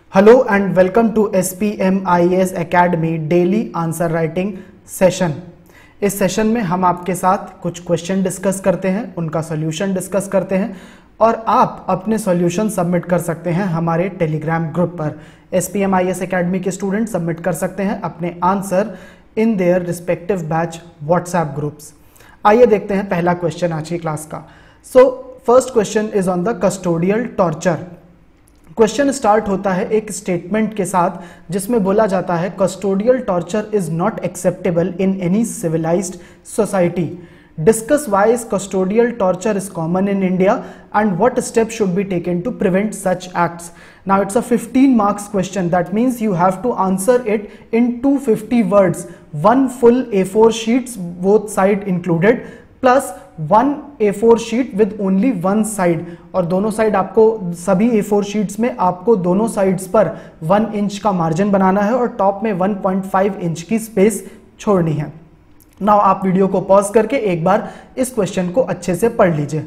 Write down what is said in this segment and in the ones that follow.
Hello and welcome to SPMIAS academy daily answer writing session. इस session में हम आपके साथ कुछ क्वेश्चन डिस्कस करते हैं, उनका सॉल्यूशन डिस्कस करते हैं और आप अपने सॉल्यूशन सबमिट कर सकते हैं हमारे टेलीग्राम ग्रुप पर। SPMIAS एकेडमी के स्टूडेंट सबमिट कर सकते हैं अपने answer in their respective batch WhatsApp groups. आइए देखते हैं पहला क्वेश्चन आज की क्लास का। So first question is on the custodial torture. Question start होता है एक स्टेटमेंट के साथ जिसमें बोला जाता है custodial torture is not acceptable in any civilised society. Discuss why is custodial torture is common in India and what step should be taken to prevent such acts. Now it's a 15 marks question, that means you have to answer it in 250 words, 1 full A4 sheets both side included plus 1 A4 sheet with only 1 side, और दोनों side आपको सभी A4 sheets में आपको दोनों sides पर 1 inch का margin बनाना है और टॉप में 1.5 इंच की स्पेस छोड़नी है। नाउ आप वीडियो को पॉज करके एक बार इस क्वेश्चन को अच्छे से पढ़ लीजिए।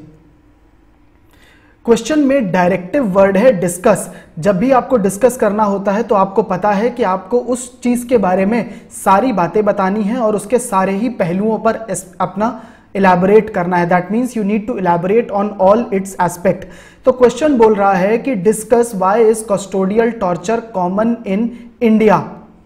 क्वेश्चन में डायरेक्टिव वर्ड है डिस्कस। जब भी आपको डिस्कस करना होता है तो आपको पता है कि आपको उस चीज के बारे में सारी बातें बतानी है और उसके सारे ही पहलुओं पर अपना इलैबोरेट करना है। That means you need to elaborate on all its aspect. तो क्वेश्चन बोल रहा है कि discuss why is custodial torture common in India.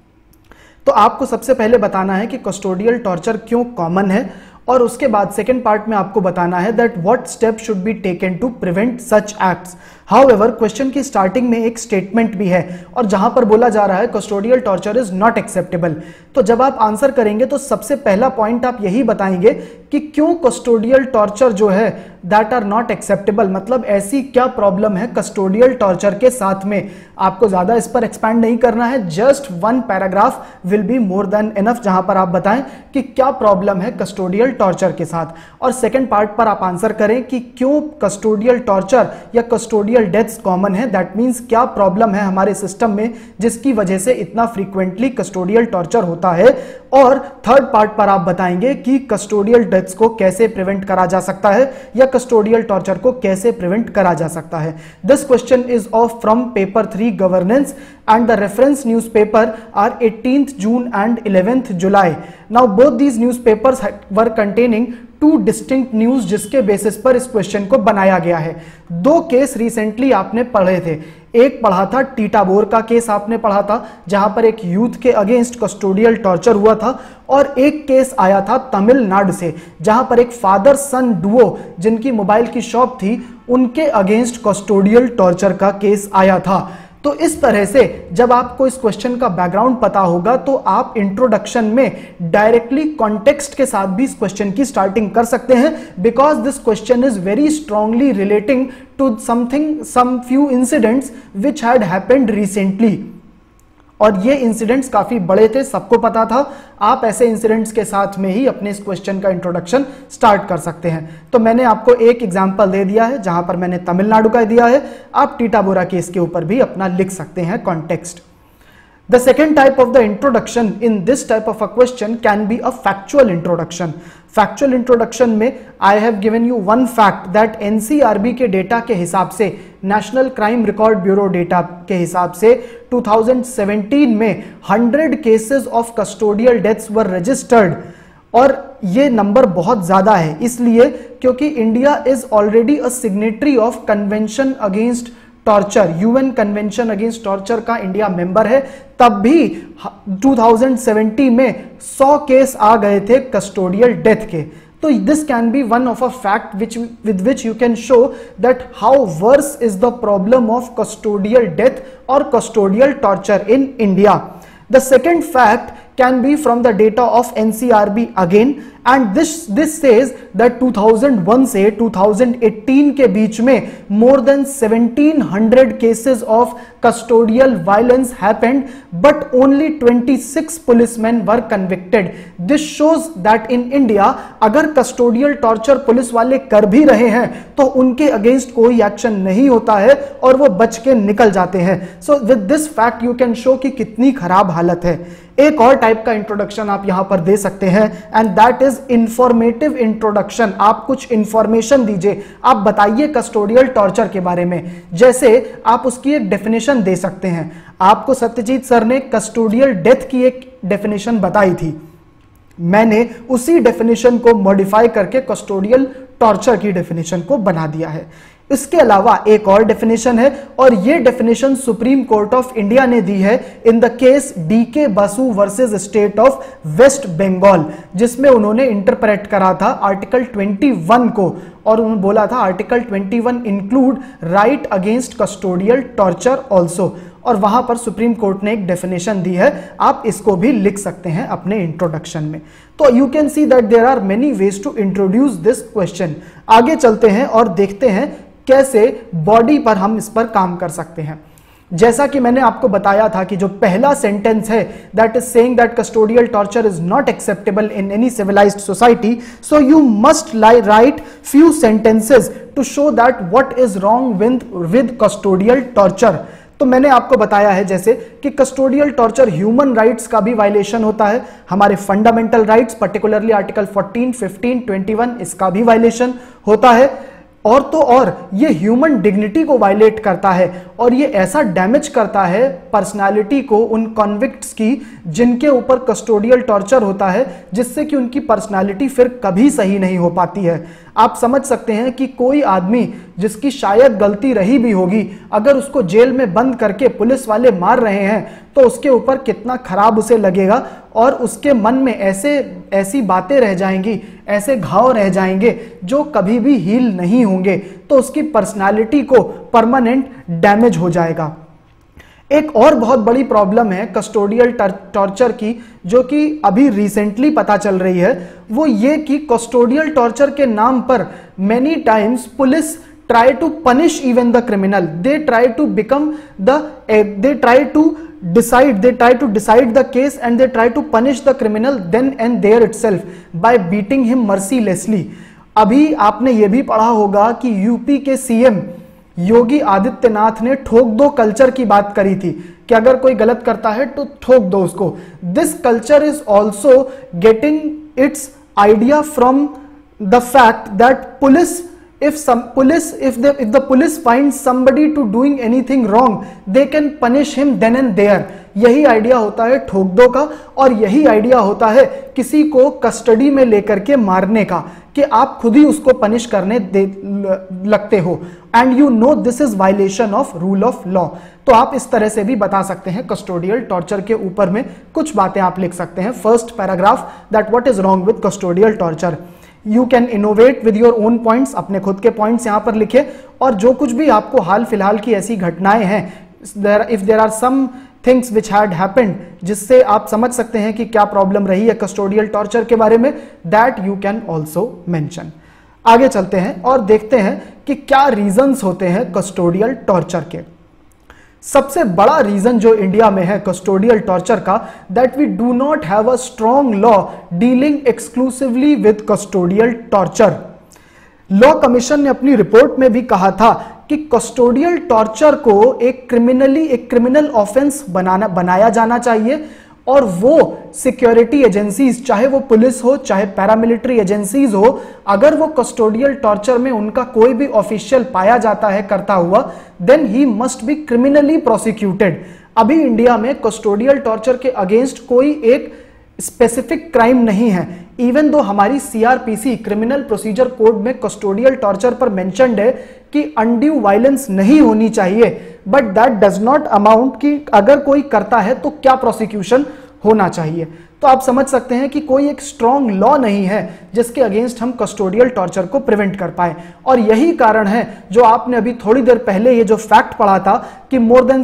तो आपको सबसे पहले बताना है कि कस्टोडियल टॉर्चर क्यों कॉमन है और उसके बाद सेकेंड पार्ट में आपको बताना है that what step should be taken to prevent such acts. However question की स्टार्टिंग में एक स्टेटमेंट भी है और जहां पर बोला जा रहा है custodial torture is not acceptable. तो जब आप आंसर करेंगे तो सबसे पहला पॉइंट आप यही बताएंगे कि क्यों कस्टोडियल टॉर्चर जो है दैट आर नॉट एक्सेप्टेबल, मतलब ऐसी क्या प्रॉब्लम है कस्टोडियल टॉर्चर के साथ में। आपको ज्यादा इस पर एक्सपैंड नहीं करना है, just 1 paragraph will be more than enough जहां पर आप बताएं कि क्या प्रॉब्लम है कस्टोडियल टॉर्चर के साथ, और सेकेंड पार्ट पर आप आंसर करें कि क्यों कस्टोडियल टॉर्चर या कस्टोडियल डेथ्स कॉमन है। दैट मींस क्या प्रॉब्लम है हमारे सिस्टम में जिसकी वजह से इतना फ्रीक्वेंटली कस्टोडियल टॉर्चर होता है, और थर्ड पार्ट पर आप बताएंगे कि कस्टोडियल डेथ्स को कैसे प्रिवेंट करा जा सकता है या कस्टोडियल टॉर्चर को कैसे प्रिवेंट करा जा सकता है। This question is of from paper 3 governance and the reference newspaper are 18th June and 11th July. Now both these newspapers were containing 2 distinct news जिसके बेसिस पर इस क्वेश्चन को बनाया गया है। 2 केस रिसेंटली आपने पढ़े थे, एक पढ़ा था टीटाबोर का केस आपने पढ़ा था जहां पर एक यूथ के अगेंस्ट कस्टोडियल टॉर्चर हुआ था, और एक केस आया था तमिलनाडु से जहां पर एक फादर सन डुओ जिनकी मोबाइल की शॉप थी उनके अगेंस्ट कस्टोडियल टॉर्चर का केस आया था। तो इस तरह से जब आपको इस क्वेश्चन का बैकग्राउंड पता होगा तो आप इंट्रोडक्शन में डायरेक्टली कॉन्टेक्स्ट के साथ भी इस क्वेश्चन की स्टार्टिंग कर सकते हैं, because this question is very strongly relating to some few incidents which had happened recently, और ये इंसिडेंट्स काफी बड़े थे, सबको पता था। आप ऐसे इंसिडेंट्स के साथ में ही अपने इस क्वेश्चन का इंट्रोडक्शन स्टार्ट कर सकते हैं। तो मैंने आपको एक एग्जांपल दे दिया है जहां पर मैंने तमिलनाडु का दिया है, आप टीटाबोरा केस के ऊपर भी अपना लिख सकते हैं context. The second type of the introduction in this type of a question can be a factual introduction. Factual introduction में I have given you one fact that NCRB के डेटा के हिसाब से, National Crime Record Bureau data के हिसाब से 2017 में 100 cases of custodial deaths were registered, और ये नंबर बहुत ज्यादा है इसलिए क्योंकि India is already a signatory of convention against torture, UN convention against torture का इंडिया मेंबर है। तब भी 2017 में 100 केस आ गए थे कस्टोडियल डेथ के। तो this can be one of a fact with which you can show that how worse is the problem of custodial death और custodial torture in India. The second fact can be from the data of NCRB again, and this says that 2001 से 2018 के बीच में more than 1700 cases of custodial violence happened, but only 26 policemen were convicted. This shows that in India अगर custodial torture police वाले कर भी रहे हैं तो उनके अगेंस्ट कोई एक्शन नहीं होता है और वो बच के निकल जाते हैं। So with this fact you can show कि कितनी खराब हालत है। एक और टाइप का इंट्रोडक्शन आप यहां पर दे सकते हैं, and that is informative introduction. आप कुछ इंफॉर्मेशन दीजिए, आप बताइए कस्टोडियल टॉर्चर के बारे में। जैसे आप उसकी एक डेफिनेशन दे सकते हैं। आपको सत्यजीत सर ने कस्टोडियल डेथ की एक डेफिनेशन बताई थी, मैंने उसी डेफिनेशन को मॉडिफाई करके कस्टोडियल टॉर्चर की डेफिनेशन को बना दिया है। इसके अलावा एक और डेफिनेशन है, और यह definition Supreme Court of India ने दी है in the case DK Basu versus State of West Bengal, जिसमें उन्होंने इंटरप्रेट करा था आर्टिकल 21 को, और उन्होंने बोला था article 21 include right against custodial torture also, और वहां पर सुप्रीम कोर्ट ने एक डेफिनेशन दी है। आप इसको भी लिख सकते हैं अपने इंट्रोडक्शन में। तो you can see that there are many ways to introduce this question. आगे चलते हैं और देखते हैं कैसे बॉडी पर हम इस पर काम कर सकते हैं। जैसा कि मैंने आपको बताया था कि जो पहला सेंटेंस है that is saying that custodial torture is not acceptable in any civilised society, so you must write few sentences to show that what is wrong with custodial torture. तो मैंने आपको बताया है जैसे कि कस्टोडियल टॉर्चर ह्यूमन राइट्स का भी violation होता है, हमारे फंडामेंटल राइट्स पर्टिकुलरली आर्टिकल 14, 15, 21 इसका भी वायलेशन होता है, और तो और ये ह्यूमन डिग्निटी को वायलेट करता है, और ये ऐसा डैमेज करता है पर्सनालिटी को उन कॉन्विक्ट्स की जिनके ऊपर कस्टोडियल टॉर्चर होता है, जिससे कि उनकी पर्सनालिटी फिर कभी सही नहीं हो पाती है। आप समझ सकते हैं कि कोई आदमी जिसकी शायद गलती रही भी होगी, अगर उसको जेल में बंद करके पुलिस वाले मार रहे हैं तो उसके ऊपर कितना खराब उसे लगेगा, और उसके मन में ऐसी बातें रह जाएंगी, ऐसे घाव रह जाएंगे जो कभी भी हील नहीं होंगे, तो उसकी पर्सनालिटी को परमानेंट डैमेज हो जाएगा। एक और बहुत बड़ी प्रॉब्लम है कस्टोडियल टॉर्चर की, जो कि अभी रिसेंटली पता चल रही है, वो ये कि कस्टोडियल टॉर्चर के नाम पर many times police try to punish even the criminal, they try to decide the case and they try to punish the criminal then and there itself by beating him mercilessly। अभी आपने ये भी पढ़ा होगा कि यूपी के CM Yogi Adityanath ने ठोक दो कल्चर की बात करी थी कि अगर कोई गलत करता है तो ठोक दो उसको। This culture is also getting its idea from the fact that if the police finds somebody to doing anything wrong, they can punish him then and there। यही आइडिया होता है ठोक दो का, और यही आइडिया होता है किसी को कस्टडी में लेकर के मारने का, कि आप खुद ही उसको पनिश करने लगते हो, and you know this is violation of rule of law. तो आप इस तरह से भी बता सकते हैं कस्टोडियल टॉर्चर के ऊपर में कुछ बातें आप लिख सकते हैं। First paragraph that what is wrong with custodial torture. You can innovate with your own points, अपने खुद के पॉइंट्स यहां पर लिखे, और जो कुछ भी आपको हाल फिलहाल की ऐसी घटनाएं हैं, if there are some things which had happened, जिससे आप समझ सकते हैं कि क्या प्रॉब्लम रही है कस्टोडियल टॉर्चर के बारे में, that you can also mention. आगे चलते हैं और देखते हैं कि क्या रीजंस होते हैं कस्टोडियल टॉर्चर के। सबसे बड़ा रीजन जो इंडिया में है कस्टोडियल टॉर्चर का, that we do not have a strong law dealing exclusively with custodial torture. Law commission ने अपनी रिपोर्ट में भी कहा था कि कस्टोडियल टॉर्चर को एक क्रिमिनल ऑफेंस बनाया जाना चाहिए, और वो सिक्योरिटी एजेंसीज, चाहे वो पुलिस हो चाहे पैरामिलिट्री एजेंसीज हो, अगर वो कस्टोडियल टॉर्चर में उनका कोई भी ऑफिशियल पाया जाता है करता हुआ, then he must be criminally prosecuted. अभी इंडिया में कस्टोडियल टॉर्चर के अगेंस्ट कोई एक स्पेसिफिक क्राइम नहीं है, इवन दो हमारी सीआरपीसी क्रिमिनल प्रोसीजर कोड में कस्टोडियल टॉर्चर पर मेंशन्ड है कि अनड्यू वायलेंस नहीं होनी चाहिए, but that does not amount कि अगर कोई करता है तो क्या प्रोसिक्यूशन होना चाहिए। तो आप समझ सकते हैं कि कोई एक स्ट्रॉन्ग लॉ नहीं है जिसके अगेंस्ट हम कस्टोडियल टॉर्चर को प्रिवेंट कर पाए, और यही कारण है जो आपने अभी थोड़ी देर पहले ये जो फैक्ट पढ़ा था कि more than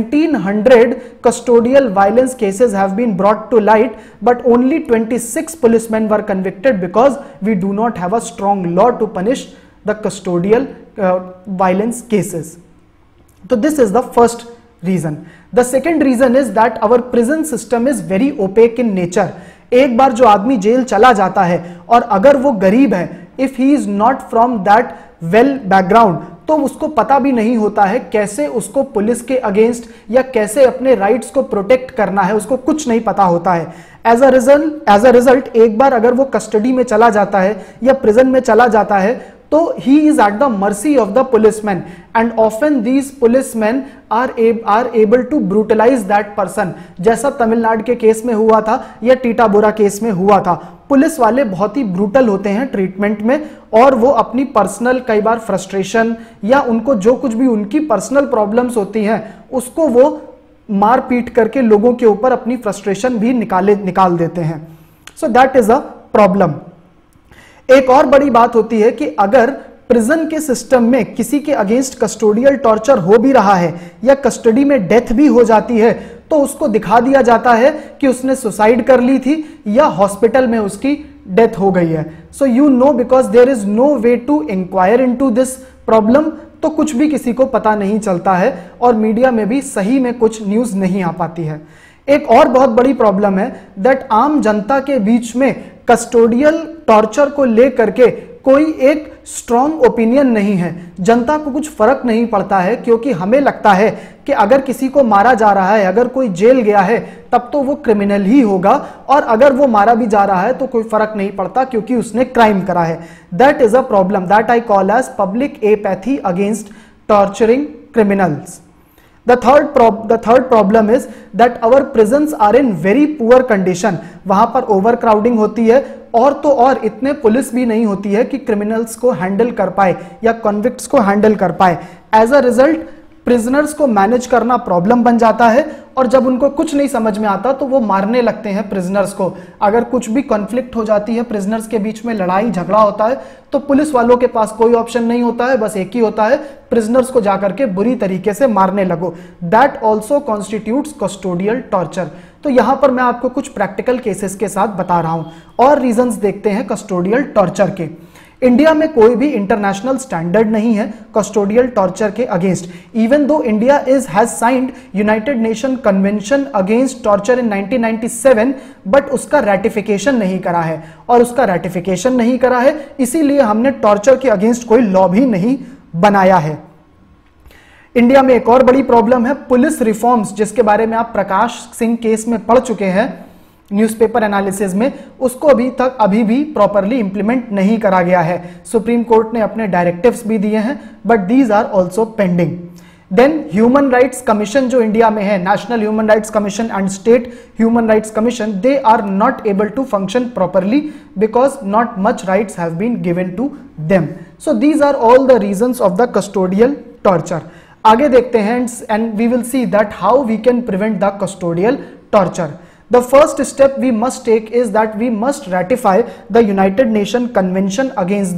1700 custodial violence cases have been brought to light, but only 26 policemen were convicted because we do not have a strong law to punish the custodial violence cases. तो this is the first reason. The second reason is that our prison system is very opaque in nature. एक बार जो आदमी jail चला जाता है और अगर वो गरीब है, if he is not from that well background, तो उसको पता भी नहीं होता है कैसे उसको पुलिस के अगेंस्ट या कैसे अपने राइट्स को प्रोटेक्ट करना है, उसको कुछ नहीं पता होता है। एज अ रिजल्ट एक बार अगर वो कस्टडी में चला जाता है या प्रिजन में चला जाता है तो he is at the mercy of the policemen and often these policemen are able to brutalize that person, जैसा तमिलनाडु के केस में हुआ था या टीटाबोरा केस में हुआ था। पुलिस वाले बहुत ही ब्रूटल होते हैं ट्रीटमेंट में और वो अपनी पर्सनल कई बार फ्रस्ट्रेशन या उनको जो कुछ भी उनकी पर्सनल प्रॉब्लम्स होती हैं उसको वो मार पीट करके लोगों के ऊपर अपनी फ्रस्ट्रेशन भी निकाल देते हैं। So that is a problem. एक और बड़ी बात होती है कि अगर प्रिजन के सिस्टम में किसी के अगेंस्ट कस्टोडियल टॉर्चर हो भी रहा है या कस्टडी में डेथ भी हो जाती है तो उसको दिखा दिया जाता है कि उसने सुसाइड कर ली थी या हॉस्पिटल में उसकी डेथ हो गई है। So you know because there is no way to inquire into this problem, तो कुछ भी किसी को पता नहीं चलता है और मीडिया में भी सही में कुछ न्यूज नहीं आ पाती है। एक और बहुत बड़ी प्रॉब्लम है दैट आम जनता के बीच में कस्टोडियल टॉर्चर को लेकर के कोई एक स्ट्रॉन्ग ओपिनियन नहीं है। जनता को कुछ फर्क नहीं पड़ता है क्योंकि हमें लगता है कि अगर किसी को मारा जा रहा है, अगर कोई जेल गया है तब तो वो क्रिमिनल ही होगा और अगर वो मारा भी जा रहा है तो कोई फर्क नहीं पड़ता क्योंकि उसने क्राइम करा है। That is a problem that I call as public apathy against torturing criminals. The third problem is that our prisons are in very poor condition. वहां पर ओवरक्राउडिंग होती है और तो और इतने पुलिस भी नहीं होती है कि क्रिमिनल्स को हैंडल कर पाए या कॉन्विक्ट्स को हैंडल कर पाए। एज अ रिजल्ट प्रिजनर्स को मैनेज करना प्रॉब्लम बन जाता है और जब उनको कुछ नहीं समझ में आता तो वो मारने लगते हैं प्रिजनर्स को। अगर कुछ भी कॉन्फ्लिक्ट हो जाती है, प्रिजनर्स के बीच में लड़ाई झगड़ा होता है तो पुलिस वालों के पास कोई ऑप्शन नहीं होता है, बस एक ही होता है, प्रिजनर्स को जाकर के बुरी तरीके से मारने लगो। That also constitutes custodial torture. तो यहां पर मैं आपको कुछ प्रैक्टिकल केसेस के साथ बता रहा हूं और रीजंस देखते हैं कस्टोडियल टॉर्चर के। इंडिया में कोई भी इंटरनेशनल स्टैंडर्ड नहीं है कस्टोडियल टॉर्चर के against. Even though India has signed United Nation convention against torture in 1997 but उसका रैटिफिकेशन नहीं करा है और उसका रैटिफिकेशन नहीं करा है इसीलिए हमने टॉर्चर के अगेंस्ट कोई लॉ भी नहीं बनाया है। इंडिया में एक और बड़ी प्रॉब्लम है पुलिस रिफॉर्म्स, जिसके बारे में आप प्रकाश सिंह केस में पढ़ चुके हैं न्यूज़पेपर एनालिसिस में। उसको अभी भी प्रॉपरली इंप्लीमेंट नहीं करा गया है। सुप्रीम कोर्ट ने अपने डायरेक्टिव्स भी दिए हैं but these are also pending. Then human rights commission जो इंडिया में है, National human rights commission and state human rights Commission, they are not able to function properly because not much rights have been given to them. So these are all the reasons of the custodial torture. आगे देखते हैं and we will see that how we can prevent the custodial torture. The first step we must take is that we must ratify the United Nations Convention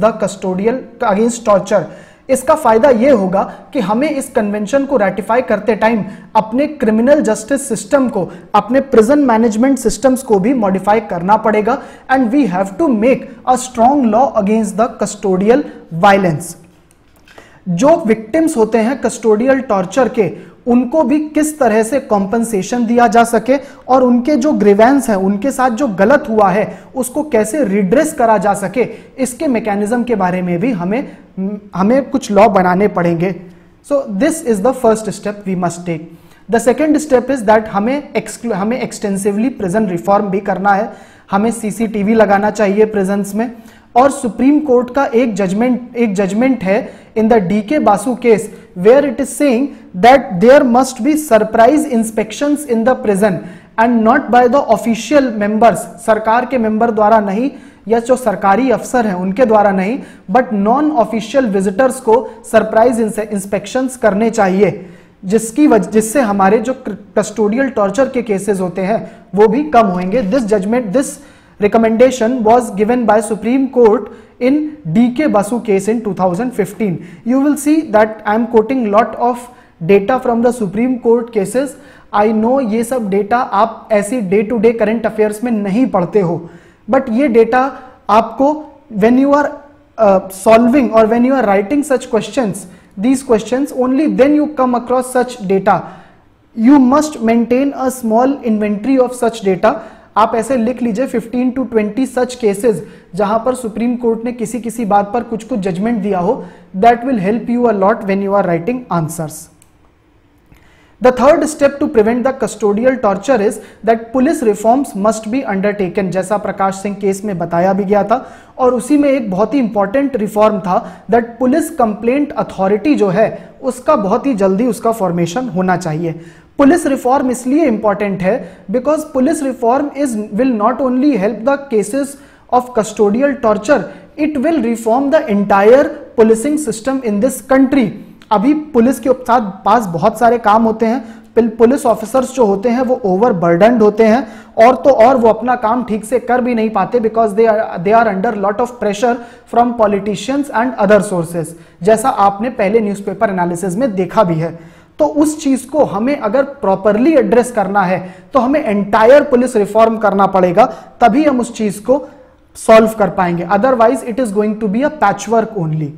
against torture. इसका फायदा यह होगा कि हमें इस कन्वेंशन को रेटिफाई करते time अपने क्रिमिनल जस्टिस सिस्टम को, अपने प्रिजन मैनेजमेंट सिस्टम्स को भी मॉडिफाई करना पड़ेगा and we have to make a strong law against the custodial violence. जो विक्टिम्स होते हैं कस्टोडियल टॉर्चर के उनको भी किस तरह से कॉम्पनसेशन दिया जा सके और उनके जो ग्रीवेंस हैं, उनके साथ जो गलत हुआ है उसको कैसे रिड्रेस करा जा सके, इसके मैकेनिज्म के बारे में भी हमें कुछ लॉ बनाने पड़ेंगे। So this is the first step we must take. The second step is that हमें एक्सटेंसिवली प्रिजन रिफॉर्म भी करना है। हमें सीसीटीवी लगाना चाहिए प्रिजन्स में और सुप्रीम कोर्ट का एक जजमेंट है in the DK Basu case where it is saying that there must be surprise inspections in the prison and not by the official members, सरकार के मेंबर द्वारा नहीं या जो सरकारी अफसर हैं उनके द्वारा नहीं, बट नॉन ऑफिशियल विजिटर्स को सरप्राइज इंस्पेक्शंस करने चाहिए, जिससे हमारे जो कस्टोडियल टॉर्चर के केसेस होते हैं वो भी कम होंगे। This recommendation was given by Supreme Court in DK Basu case in 2015. You will see that I am quoting lot of data from the Supreme Court cases. I know ये सब data आप ऐसी day to day current affairs में नहीं पढ़ते हो, but ये data आपको when you are solving or when you are writing such questions, these questions, only then you come across such data. You must maintain a small inventory of such data. आप ऐसे लिख लीजिए 15 to 20 such cases जहां पर supreme court ने किसी किसी बात पर कुछ कुछ जजमेंट दिया हो. That will help you a lot when you are writing answers. The third step to prevent the custodial torture is that police reforms must be undertaken. जैसा प्रकाश सिंह केस में बताया भी गया था, और उसी में एक बहुत ही इंपॉर्टेंट रिफॉर्म था दैट पुलिस कंप्लेंट अथॉरिटी जो है उसका बहुत ही जल्दी उसका फॉर्मेशन होना चाहिए. पुलिस रिफॉर्म इसलिए इंपॉर्टेंट है because police reform will not only help the cases of custodial torture, it will reform the entire policing system in this country. अभी पुलिस के पास बहुत सारे काम होते हैं, पुलिस ऑफिसर्स जो होते हैं वो ओवरबर्डन्ड होते हैं, और वो अपना काम ठीक से कर भी नहीं पाते because they are under lot of pressure from politicians and other sources, जैसा आपने पहले न्यूज़पेपर एनालिसिस में देखा भी है. तो उस चीज को हमें अगर प्रॉपरली एड्रेस करना है तो हमें एंटायर पुलिस रिफॉर्म करना पड़ेगा, तभी हम उस चीज को सॉल्व कर पाएंगे. Otherwise it is going to be a patchwork only.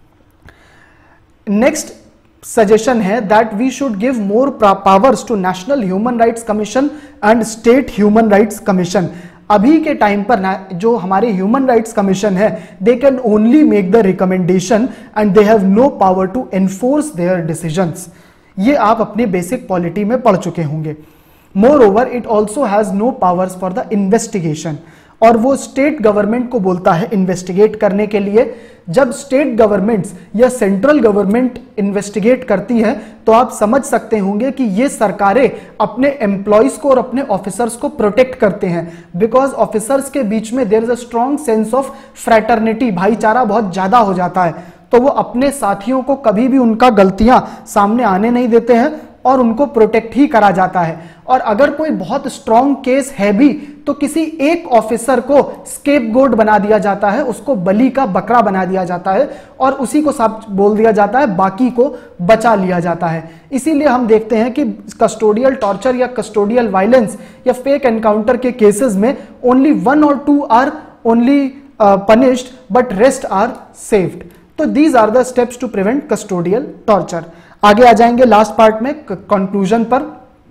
Next suggestion है that we should give more powers to national human rights commission and state human rights commission. अभी के टाइम पर जो हमारे ह्यूमन राइट्स कमीशन है they can only make the recommendation and they have no power to enforce their decisions. ये आप अपने basic polity में पढ़ चुके होंगे. Moreover it also has no powers for the investigation, और वो स्टेट गवर्नमेंट को बोलता है इन्वेस्टिगेट करने के लिए. जब स्टेट गवर्नमेंट्स या सेंट्रल गवर्नमेंट इन्वेस्टिगेट करती है तो आप समझ सकते होंगे कि ये सरकारें अपने एम्प्लॉयज को और अपने ऑफिसर्स को प्रोटेक्ट करते हैं, बिकॉज ऑफिसर्स के बीच में there is a strong sense of fraternity, भाईचारा बहुत ज्यादा हो जाता है. तो वो अपने साथियों को कभी भी उनका गलतियां सामने आने नहीं देते हैं और उनको प्रोटेक्ट ही करा जाता है. और अगर कोई बहुत स्ट्रॉन्ग केस है भी तो किसी एक ऑफिसर को स्केपगोट बना दिया जाता है, उसको बलि का बकरा बना दिया जाता है और उसी को सब बोल दिया जाता है, बाकी को बचा लिया जाता है. इसीलिए हम देखते हैं कि कस्टोडियल टॉर्चर या कस्टोडियल वायलेंस या फेक एनकाउंटर के केसेस में only 1 or 2 are only punished but rest are saved. तो these are the steps to prevent custodial torture. आगे आ जाएंगे लास्ट पार्ट में कंक्लूजन पर,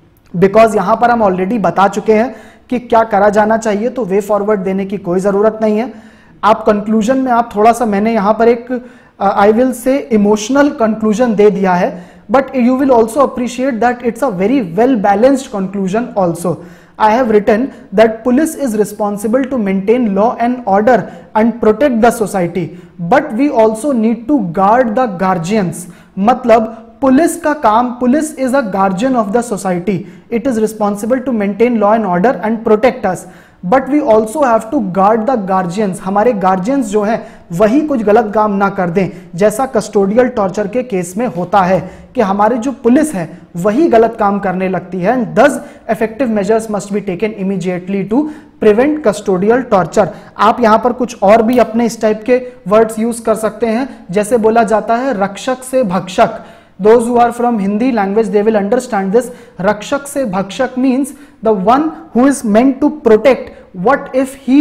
बिकॉज यहां पर हम ऑलरेडी बता चुके हैं कि क्या करा जाना चाहिए, तो वे फॉरवर्ड देने की कोई जरूरत नहीं है. आप कंक्लूजन में आप थोड़ा सा, मैंने यहां पर एक I will say emotional conclusion दे दिया है, but you will also appreciate that it's a very well balanced conclusion also. I have written that police is responsible to maintain law and order and protect the society, but we also need to guard the guardians. मतलब police का काम, police is a guardian of the society. It is responsible to maintain law and order and protect us. But we also have to guard the guardians. हमारे guardians जो हैं वही कुछ गलत काम ना कर दें, जैसा कस्टोडियल टॉर्चर के केस में होता है कि हमारी जो पुलिस है वही गलत काम करने लगती है. And thus effective measures must be taken immediately to prevent custodial torture. आप यहां पर कुछ और भी अपने इस टाइप के वर्ड्स यूज कर सकते हैं, जैसे बोला जाता है रक्षक से भक्षक. Those who are from Hindi language, they will understand this. Rakshak se bhakshak means the one who is meant to protect. What if he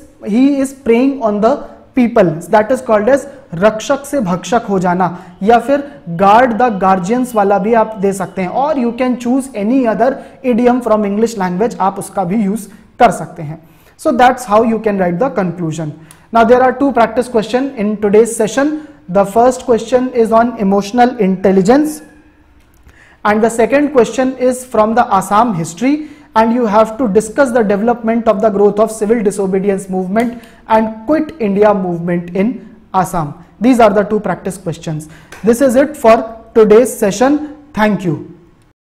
is preying on the people? That is called as रक्षक से भक्षक हो जाना, या फिर guard the guardians वाला भी आप दे सकते हैं, और you can choose any other idiom from English language, आप उसका भी यूज कर सकते हैं. So that's how you can write the conclusion. Now there are 2 practice questions in today's session. The first question is on emotional intelligence and the second question is from the Assam history, and you have to discuss the development of the growth of civil disobedience movement and Quit India movement in Assam. These are the 2 practice questions. This is it for today's session. Thank you.